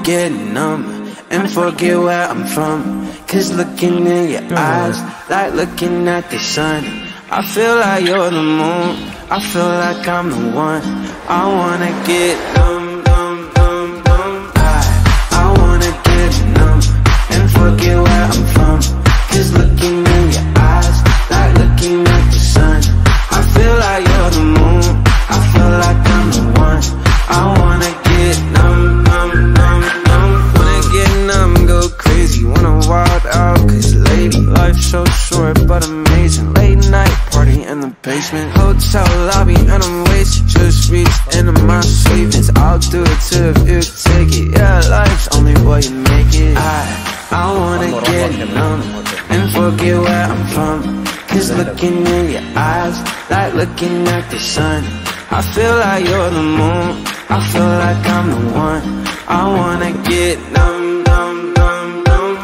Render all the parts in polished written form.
get numb and forget where I'm from. Cause looking in your eyes, like looking at the sun. I feel like you're the moon, I feel like I'm the one. I wanna get numb, numb, numb, numb. I wanna get numb and forget where I'm from. Cause looking in your eyes, like looking at the sun. I feel like you're the moon, I feel like I'm the one. I wanna get numb, numb, numb, numb. Wanna get numb, go crazy, wanna wild out. Cause lady, life's so short but amazing. Late night party in the basement, hotel lobby and I'm wasted. Just reached into my savings, I'll do it too if you take it. Yeah, life's only what you make it. I wanna get numb and forget where I'm from. Cause looking in your eyes, like looking at the sun. I feel like you're the moon, I feel like I'm the one. I wanna get numb, numb, numb, numb.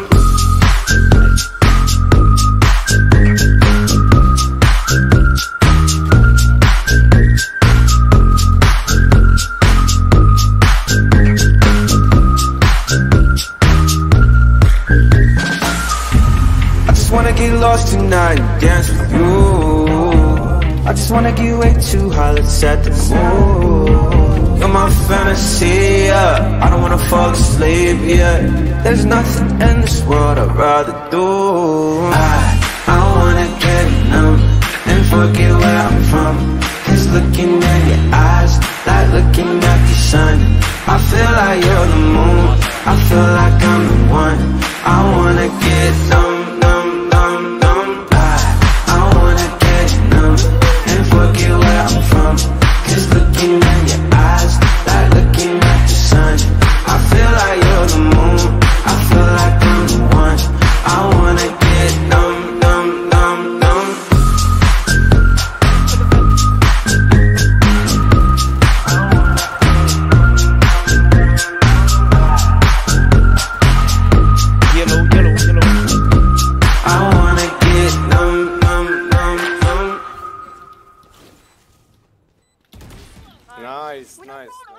I just wanna get lost tonight and dance with you. I just wanna get way too high, let's set the mood. You're my fantasy, yeah. I don't wanna fall asleep, yeah. There's nothing in this world I'd rather do. I wanna get numb and forget where I'm from. Cause looking in your eyes, like looking at the sun. I feel like you're the moon, I feel like I'm the one. I wanna get numb, numb, numb, numb. I wanna get numb and forget where I'm from. Cause looking in your eyes, like looking at the sun. I feel like you're the moon, I feel like I'm the one. I wanna get numb, numb, numb, numb. Yellow, yellow, yellow. I wanna get numb, numb, numb, numb. Nice, nice.